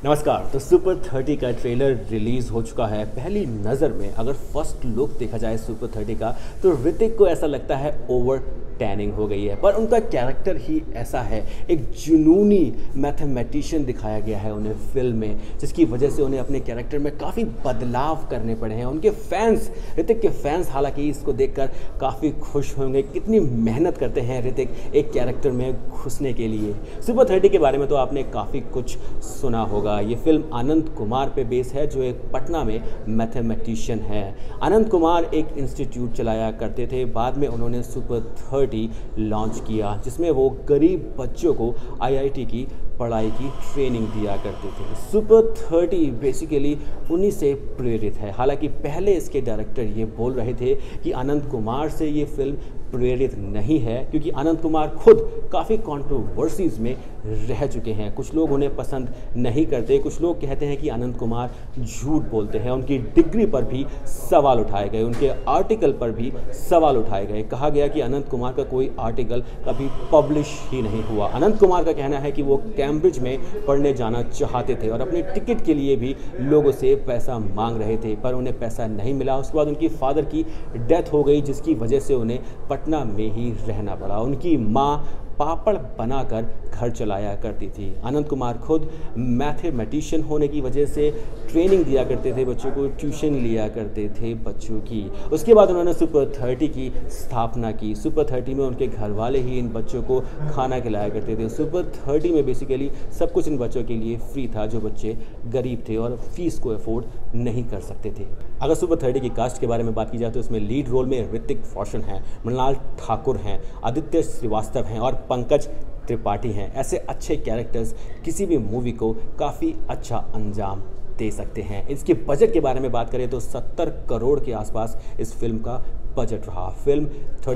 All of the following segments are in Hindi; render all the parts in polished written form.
नमस्कार। तो सुपर 30 का ट्रेलर रिलीज हो चुका है। पहली नज़र में अगर फर्स्ट लुक देखा जाए सुपर 30 का, तो ऋतिक को ऐसा लगता है ओवर टैनिंग हो गई है, पर उनका कैरेक्टर ही ऐसा है। एक जुनूनी मैथमेटिशियन दिखाया गया है उन्हें फिल्म में, जिसकी वजह से उन्हें अपने कैरेक्टर में काफ़ी बदलाव करने पड़े हैं। उनके फैंस, ऋतिक के फैंस हालांकि इसको देखकर काफ़ी खुश होंगे। कितनी मेहनत करते हैं ऋतिक एक कैरेक्टर में घुसने के लिए। सुपर 30 के बारे में तो आपने काफ़ी कुछ सुना होगा। ये फिल्म आनंद कुमार पे बेस है, जो एक पटना में मैथमेटिशियन है। आनंद कुमार एक इंस्टीट्यूट चलाया करते थे, बाद में उन्होंने सुपर 30 लॉन्च किया, जिसमें वो गरीब बच्चों को आईआईटी की पढ़ाई की ट्रेनिंग दिया करते थे। सुपर 30 बेसिकली उन्हीं से प्रेरित है। हालांकि पहले इसके डायरेक्टर ये बोल रहे थे कि आनंद कुमार से ये फिल्म प्रेरित नहीं है, क्योंकि आनंद कुमार खुद काफ़ी कंट्रोवर्सीज में रह चुके हैं। कुछ लोग उन्हें पसंद नहीं करते, कुछ लोग कहते हैं कि आनंद कुमार झूठ बोलते हैं। उनकी डिग्री पर भी सवाल उठाए गए, उनके आर्टिकल पर भी सवाल उठाए गए। कहा गया कि आनंद कुमार का कोई आर्टिकल कभी पब्लिश ही नहीं हुआ। आनंद कुमार का कहना है कि वो कैम्ब्रिज में पढ़ने जाना चाहते थे और अपने टिकट के लिए भी लोगों से पैसा मांग रहे थे, पर उन्हें पैसा नहीं मिला। उसके बाद उनकी फादर की डेथ हो गई, जिसकी वजह से उन्हें पटना में ही रहना पड़ा। उनकी माँ पापड़ बनाकर घर चलाया करती थी। आनंद कुमार खुद मैथमेटिशियन होने की वजह से ट्रेनिंग दिया करते थे बच्चों को, ट्यूशन लिया करते थे बच्चों की। उसके बाद उन्होंने सुपर 30 की स्थापना की। सुपर 30 में उनके घर वाले ही इन बच्चों को खाना खिलाया करते थे। सुपर 30 में बेसिकली सब कुछ इन बच्चों के लिए फ्री था, जो बच्चे गरीब थे और फीस को अफोर्ड नहीं कर सकते थे। अगर सुपर 30 की कास्ट के बारे में बात की जाए तो इसमें लीड रोल में ऋतिक रोशन हैं, मृणाल ठाकुर हैं, आदित्य श्रीवास्तव हैं और पंकज त्रिपाठी हैं। ऐसे अच्छे कैरेक्टर्स किसी भी मूवी को काफ़ी अच्छा अंजाम दे सकते हैं। इसके बजट के बारे में बात करें तो 70 करोड़ के आसपास इस फिल्म का बजट रहा। फिल्म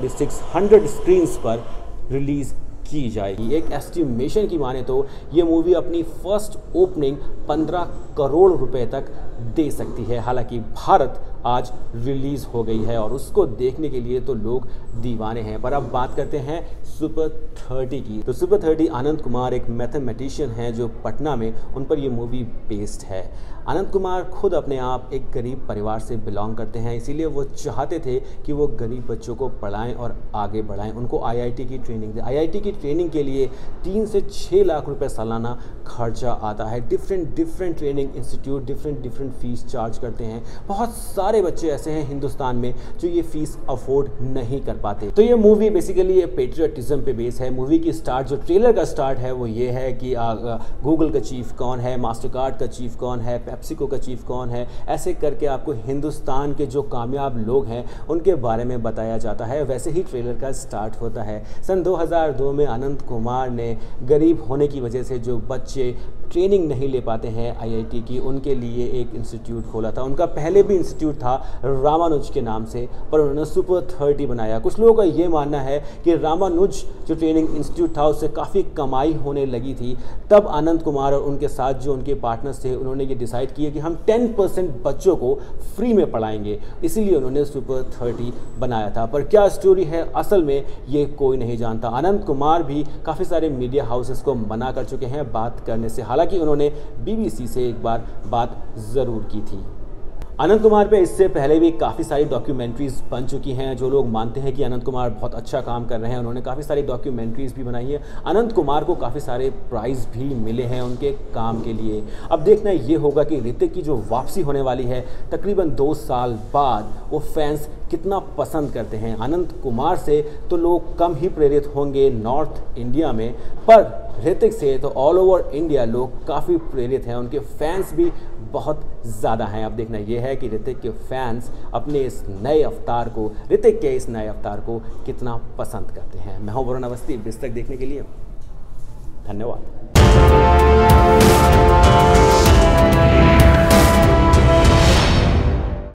3600 स्क्रीन्स पर रिलीज़ की जाएगी। एक एस्टिमेशन की माने तो ये मूवी अपनी फर्स्ट ओपनिंग 15 करोड़ रुपए तक दे सकती है। हालांकि भारत आज रिलीज़ हो गई है और उसको देखने के लिए तो लोग दीवाने हैं। पर अब बात करते हैं सुपर 30 की। तो सुपर 30 आनंद कुमार एक मैथमेटिशियन हैं जो पटना में, उन पर ये मूवी बेस्ड है। आनंद कुमार खुद अपने आप एक गरीब परिवार से बिलोंग करते हैं, इसीलिए वो चाहते थे कि वो गरीब बच्चों को पढ़ाएं और आगे बढ़ाएं, उनको आईआईटी की ट्रेनिंग दें। आईआईटी की ट्रेनिंग के लिए 3 से 6 लाख रुपए सालाना खर्चा आता है। Different training institute different fees charge करते हैं। बहुत सारे बच्चे ऐसे हैं हिंदुस्तान में जो ये फीस अफोर्ड नहीं कर पाते। तो ये मूवी बेसिकली पेट्रियटिज्म पे बेस है। मूवी की स्टार्ट, जो ट्रेलर का स्टार्ट है, वो ये है कि गूगल का चीफ कौन है, मास्टर कार्ड का चीफ कौन है, पेप्सिको का चीफ कौन है, ऐसे करके आपको हिंदुस्तान के जो कामयाब लोग हैं उनके बारे में बताया जाता है। वैसे ही ट्रेलर का स्टार्ट होता है। सन 2002 में आनंद कुमार ने गरीब होने की वजह से जो बच्चे ट्रेनिंग नहीं ले पाते हैं आईआईटी की, उनके लिए एक इंस्टीट्यूट खोला था। उनका पहले भी इंस्टीट्यूट था रामानुज के नाम से, पर उन्होंने सुपर 30 बनाया। कुछ लोगों का ये मानना है कि रामानुज जो ट्रेनिंग इंस्टीट्यूट था उससे काफ़ी कमाई होने लगी थी। तब आनंद कुमार और उनके साथ जो उनके पार्टनर्स थे, उन्होंने ये डिसाइड किया कि हम 10% बच्चों को फ्री में पढ़ाएंगे, इसीलिए उन्होंने सुपर 30 बनाया था। पर क्या स्टोरी है असल में, ये कोई नहीं जानता। आनंद कुमार भी काफ़ी सारे मीडिया हाउसेस को मना कर चुके हैं बात करने से। हालांकि उन्होंने बीबीसी से एक बार बात ज़रूर की थी। आनंद कुमार पे इससे पहले भी काफ़ी सारी डॉक्यूमेंट्रीज़ बन चुकी हैं। जो लोग मानते हैं कि आनंद कुमार बहुत अच्छा काम कर रहे हैं, उन्होंने काफ़ी सारी डॉक्यूमेंट्रीज़ भी बनाई है। आनंद कुमार को काफ़ी सारे प्राइज़ भी मिले हैं उनके काम के लिए। अब देखना ये होगा कि ऋतिक की जो वापसी होने वाली है तकरीबन 2 साल बाद, वो फैंस कितना पसंद करते हैं। आनंद कुमार से तो लोग कम ही प्रेरित होंगे नॉर्थ इंडिया में, पर ऋतिक से तो ऑल ओवर इंडिया लोग काफ़ी प्रेरित हैं। उनके फैंस भी बहुत ज़्यादा हैं। अब देखना यह है कि ऋतिक के फैंस अपने इस नए अवतार को, ऋतिक के इस नए अवतार को कितना पसंद करते हैं। मैं हूं वरुण अवस्थी। BIZ तक देखने के लिए धन्यवाद।